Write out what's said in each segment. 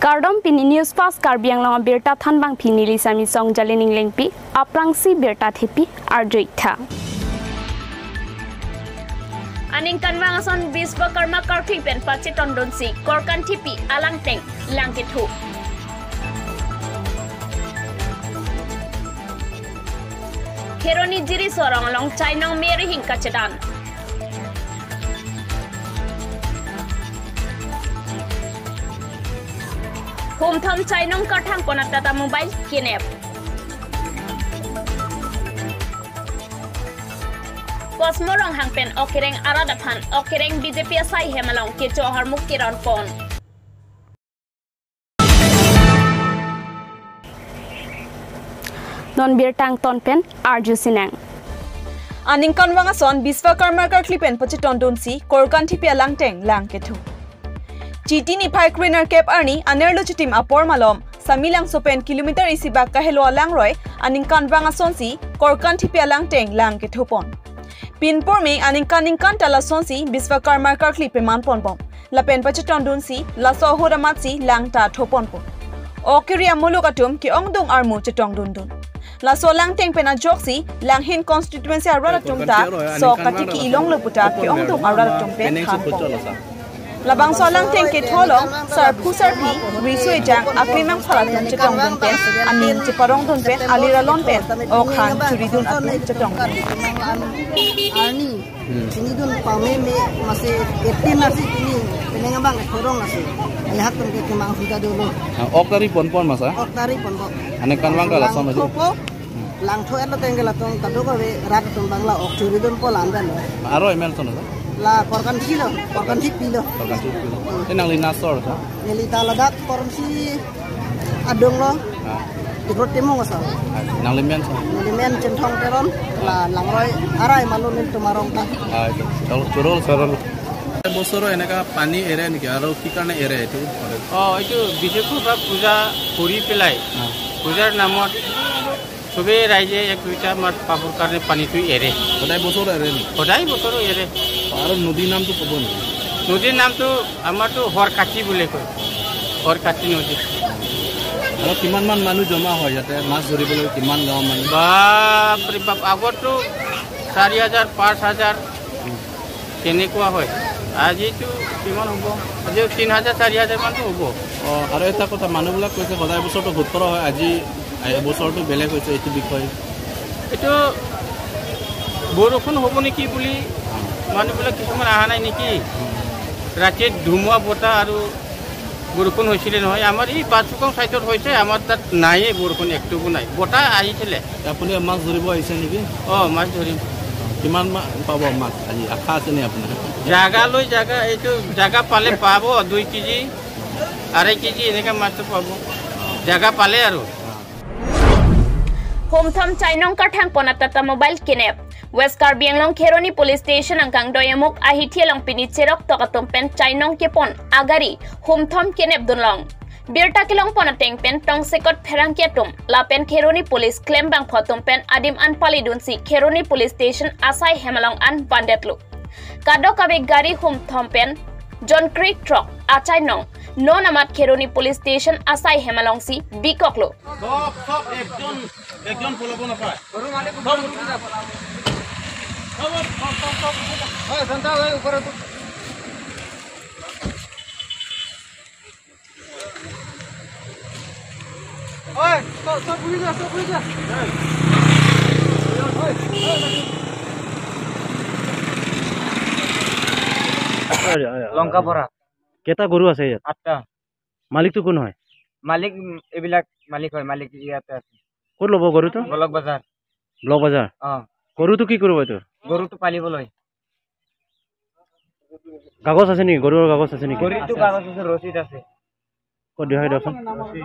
Kardom pini news fast karbiang lang berta thanbang pini lisami song jalening lengpi aprangsi berta thepi arjoitha. Aning kanwang ason Biswakarma karting pen pachi tondonsi korkan thipi alangteng langkethu. Keroni jiri sorong long chainong meri hingka cedan. Hometham chainong kathang konatata mobile kinep. Posmorong hangpen okireng aradapan okireng BJP asai hemalong kecho harmuk kiran pon. Non bir tang ton pen arju sinang. Aning kanwang ason Biswakarma klipen pachi tondonsi korkan thipi alangteng langkethu. Chiti ni phai greener cap arni anerlo chitim apor malom samilang sopen kilometer isibak kahelo alangroy aning kanwang asonsi korkan thipi alangteng langkethu pon. Pinpor me aning kan tala sonsi Biswakarma klipe man pon bom lapen pachi tondonsi laso horamatsi langta thopon pon. Okiria mulukatum ki ongdong armu chetong dundun. Laso langteng pena joksi langhin constituency arara tumta so katiki ilong leputa ki ongdong arara tumpe khampong. Labang so langteng ke tholong sar phusar phi risoi jang aklimang phalatun chetong dun pen anin chiparong dun pen aliralon pen o khan churidun atun chetong ani ini dun pame me mase etin nasi ini penenga bang khorong nasi lihat pun ke kemang sudah dulu okari pon masa okari pon ane kanwang kala sama ju lang tho etlo tengela tong kado ko rat tong bangla ok churidun po landan aro emel sono la korkan pilo enang lina sor sa neli taladak korsi adong lo dikrot temo ngasa nang limen so limen centong teron la langroy arai malun tumarong ta itu churol sorol বছৰ এনেকা পানী এৰে নেকি আৰু কি কাৰণে এৰে এইটো এইটো বিশেষকৈ পূজা কৰি পেলাই পূজাৰ নামত সবে ৰাইজে এক দুইটা মাছ পাবৰ কাৰণে পানীটো এৰে সদায় বছৰ এৰে নেকি সদায় বছৰো এৰে আৰু নদীৰ নামটো ক'ব নেকি নদীৰ নামটো আমাৰতো হৰকাঠি বুলি কয় হৰকাঠি নদী আৰু কিমান মান মানুহ জমা হয় ইয়াতে মাছ ধৰিবলৈ কিমান গাঁৱৰ মানুহ বাপৰে বাপ আগতো 4000 5000 কেনেকুৱা হয় আজিতো কিমান হ'ব আজি 3000 4000 মান হ'ব আৰু এটা কথা মানুহবিলাক কৈছে সদায় বছৰটো ভোটৰ হয় আজি বছৰটো বেলেগ হৈছে এইটো বিষয় এইটো বৰষুণ হ'ব নেকি বুলি মানুহবিলাক কিছুমান অহা নাই নেকি ৰাতি ধুমুহা বতাহ আৰু বৰষুণ হৈছিলে নহয় আমাৰ এই পাঁচুকং সাইডত হৈছে আমাৰ তাত নাই বৰষুণ একটুকো নাই বতাহ আহিছিলে আপুনি মাছ ধৰিব আহিছে নেকি মাছ ধৰিম কিমান পাব মাছ আজি আশা আছে নে আপোনাৰ জাগা লৈ জাগা এইটো জাগা পালে পাব 2 কেজি 2.5 কেজি এনেকা মাছ পাব জাগা পালে আৰু Hometham chainong kathang ponatata mobile kinep West Karbi Anglong Keroni Police Station angkang doyamuk ahithialong pini cherok tokatom pen chainong kepon agari hometham kinep dunlong Birta kilong ponateng pen tong sekot pherang ketum lapen Keroni Police claim bang photum pen adim an pali dunsi Keroni Police Station asai hemalong an bandetlu Kado kabe gari hometham pen John Creek truck achai nong non amat Keroni Police Station asai hemalong si bikoklo সব একজন ফলো না পায় গরু মালিক ওই সন্তা ওই উপরে তো ওই সব পুরি যা লঙ্কা পরা কেটা গরু আছে ইয়াত 8টা মালিকটো কোন হয় মালিক এবিলাক মালিক হয় মালিক ইয়াতে আছে ক'ত ল'ব গৰুটো ব্লক বাজাৰ গৰুটো কি কৰিব এইটো গৰুটো পালিবলৈ কাগজ আছে নেকি গৰুৰ কাগজ আছে নেকি গৰুটো কাগজ আছে ৰচিদ আছে ক'ত দিহাই দিয়কচোন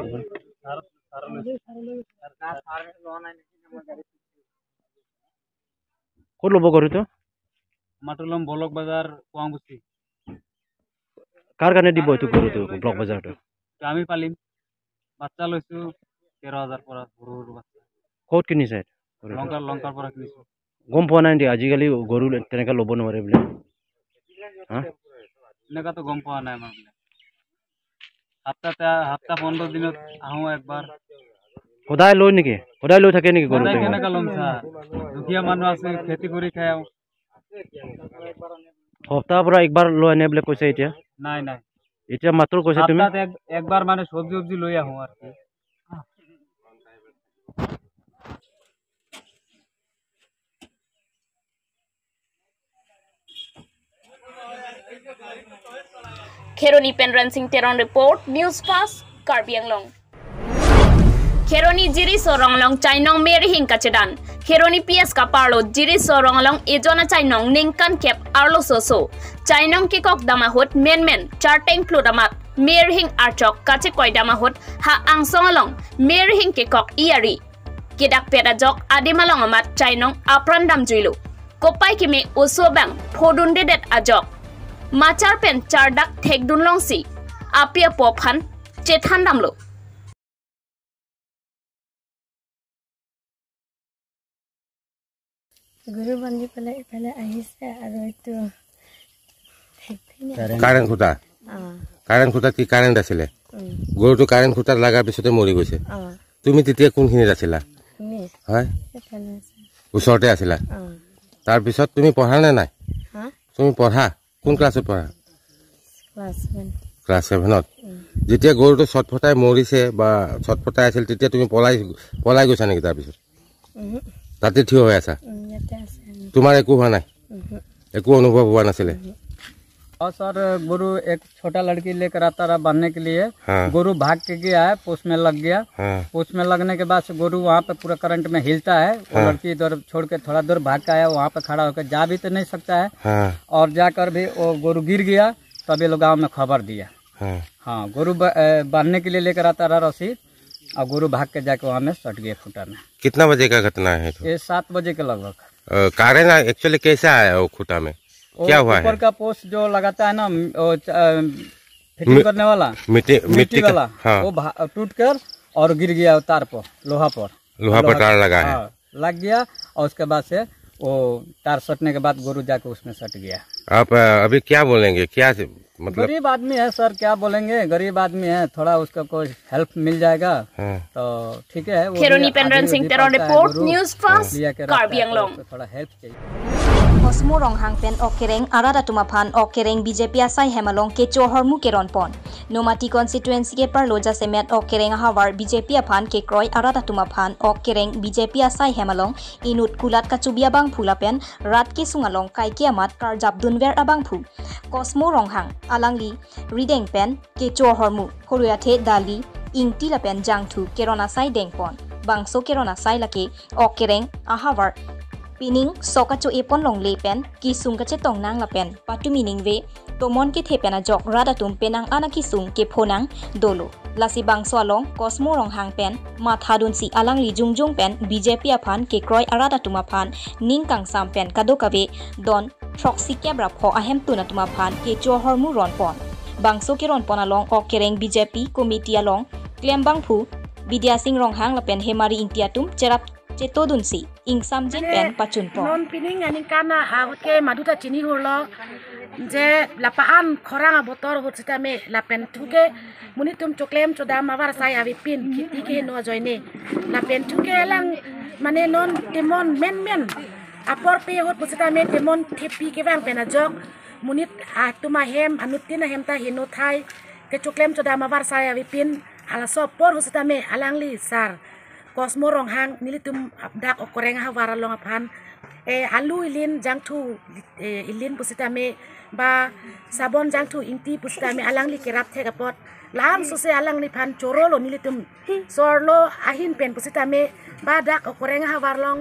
ক'ত ল'ব গৰুটো মাটুলম ব্লক বাজাৰ কোৱাংগুচি কাৰ কাৰণে দিব এইটো গৰুটো ব্লক বাজাৰটো আমি পালিম বাচ্চা লৈছো 13000 পৰা গৰুৰ বাচ্চা ক'ত কিনিছে লংকাৰ পৰা কিনিছো গম পোৱা নাই নেকি আজিকালি গৰু তেনেকৈ ল'ব নোৱাৰে বোলে এনেকাতো গম পোৱা নাই মানে हफ्ता 15 दिन आहूँ एक बार সদায় লৈ নেকি সদায় লৈ থাকে নেকি গৰু কেনেকৈ ল'ম ছাৰ দুখীয়া মানুহ আছে খেতি কৰি খাই সপ্তাহৰ পৰা একবাৰ লৈ আনে বুলি কৈছে এতিয়া নাই নাই এতিয়া মাত্ৰ কৈছে তুমি একবাৰ মানে চব্জি লৈ আহোঁ আৰু Kheroni Penran Singh Teron report News Fast Karbi Anglong Kheroni jiri soronglong chainong merihing kacedan Kheroni PS kaparlo jiri soronglong ejona chainong ningkan kep arlo soso chainong kikok damahut men charteng pludamat merihing archok kache koi damahut ha angsongalong merihing kikok iari kidak pedajok adimalong amat chainong aprandam juilu kopai kime usobang phodun dedet ajok Macar pen cardak tek dun longsi apia pophan cethan damlo Guru bandi pala ahisa aro itu current খুঁটা কি current আছিলে গৰুটো current খুঁটাত লগাৰ পিছতে মৰি গৈছে তুমি তেতিয়া কোনখিনিত আছিলা হয় ওচৰতে আছিলা তাৰপিছত তুমি পঢ়া নে নাই তুমি পঢ়া কোন ক্লাছত পঢ়া ক্লাছ 7ত যেতিয়া গৰুটো ছটফটাই মৰিছে বা ছটফটাই আছিল তেতিয়া তুমি পলাই গৈছা নেকি তাৰপিছত তাতে থিয় হৈ আছা তোমাৰ একো হোৱা নাই একো অনুভৱ হোৱা নাছিলে और सर गुरु एक छोटा लड़की लेकर आता रहा बांधने के लिए गुरु भाग के गया है पोस्ट में लग गया पोस्ट में लगने के बाद से गुरु वहाँ पे पूरा करंट में हिलता है वो लड़की इधर छोड़ के थोड़ा दूर भाग के आया वहाँ पे खड़ा होकर जा भी तो नहीं सकता है और जाकर भी वो गुरु गिर गया तभी लोग गाँव में खबर दिया हाँ गुरु बांधने के लिए लेकर आता रहा रस्सी और गुरु भाग के जाके वहाँ में सट गया खूटा में कितना बजे का घटना है ये 7 बजे के लगभग कारण एक्चुअली कैसा आया वो खूटा में क्या हुआ है ऊपर का पोस्ट जो लगाता है ना फिटिंग करने वाला मिट्टी वाला वो टूट कर और गिर गया तार पर लोहा पर तार लगा है लग गया और उसके बाद से वो तार सटने के बाद गुरु जाके उसमें सट गया आप अभी क्या बोलेंगे क्या मतलब गरीब आदमी है सर क्या बोलेंगे गरीब आदमी है थोड़ा उसका कोई हेल्प मिल जाएगा तो ठीक है Kheroni Penran Singh Teron report News Fast Karbi Anglong थोड़ा हेल्प चाहिए Osmo ronghang pen okereng arada tumaphan okereng BJP asai hemalong ke chohormu keron pon Nomati constituency ke par loja semet okereng hawar BJP aphan ke kroi arada tumaphan okereng BJP asai hemalong inut kulat kachubia bang phulapen rat ke sungalong kai ke amat kar jabdunwer abang phu Cosmo ronghang alangli rideng pen ke chohormu horuyathe dali ingti lapen jangthu kerona sai dengpon bangso kerona sai lake okereng ahawar Pining sokacho epon long lepen ki sungkache tong nang lapen patu meaning ve tomon ke thepena jok rada tum penang ana ki sung ke phonang dolo lasi bangso along Cosmo rong hang pen mathadun si alang li jungjung pen BJP aphan ke kroi arada tuma phan ningkang sam pen kadokave don proxy kebra pho ahem tuna tuma phan ke chohormu ron pon bangso ke ron pon along okereng BJP committee along klembang phu Vidya Singh rong hang lapen hemari intiatum cerap Cetodunsi ing samjin pen pacun po non pining ani kana ke maduta chini hurlo je lapaan khoranga botor hotsita me lapen thuke munitum choklem choda mawar sai avi pin khiti ke no joine lapen thuke lang mane non temon men apor pe hot hotsita me temon thepi ke bang pena jok munit atuma hem anutina hemta hino thai ke choklem choda mawar sai avi pin ala so por hotsita me alangli sar Cosmo rong hang nilitum dak okoreng hawara long aphan alu ilin jangthu ilin pusitame ba sabon jangthu inti pusitame alang li kerap thega pot lang sose alang ni phan chorolo nilitum sorlo ahin pen pusitame ba dak okoreng hawar long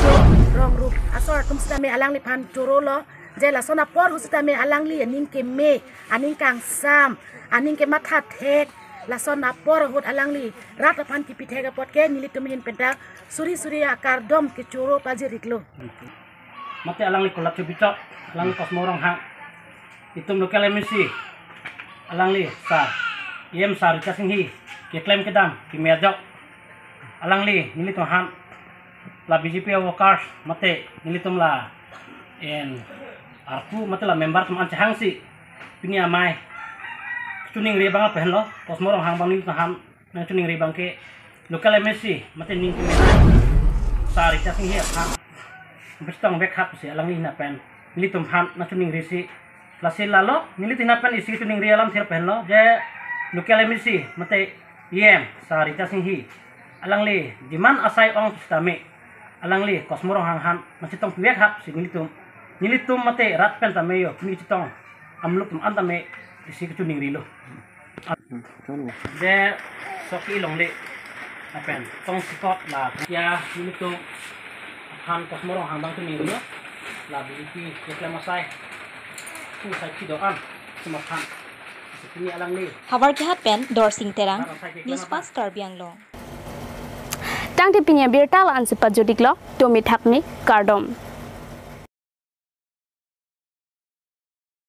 rong rup asor tum pusitame alang li phan chorolo je la sona por pusitame alang li aning ke me aning kang sam aning ke matha thek lason apor hut alang li rat apan ki pithega pot ke nilitum hin penta suri akar dom ke choro pajiriklo mate alang li kolat bito alang li Cosmo rong hang itum lokal MNC alang li sar yem sar ka singhi ke claim ke dam ki merjok alang li nilitum han la BJP workers mate nilitum la en arku mate la member tum an hang si pinia mai tuning ri bang pen lo posmorong hang bang ni ham nang tuning ri bang ke local MSC mate ning ke sari ta sing hiap ha bestong bek hap se alang ni na pen litum ham na tuning ri si lasi lalo nili tina pen isi tuning ri alam sir pen lo je local MSC mate yem sari ta sing hi alang li diman asai ong stame alang li kosmorong hang ham masih tong bek hap si nilitum mate rat pen ta meyo ni tong amluk tum antame isi ke tuning ri lo de soki long le apen tong spot la ya nilitum han kosmorong hang bang tuning ri lo la biliti reklamasai tu sai kidoan semakan ini alang li Habar Kehat Pen Dor Sing Terang News Pas Karbi Anglong Tang ti pinya birtal an sepat jodiklo tomi thakni kardom